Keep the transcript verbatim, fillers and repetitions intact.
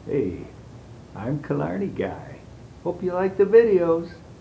Hey, I'm Killarney Guy. Hope you like the videos.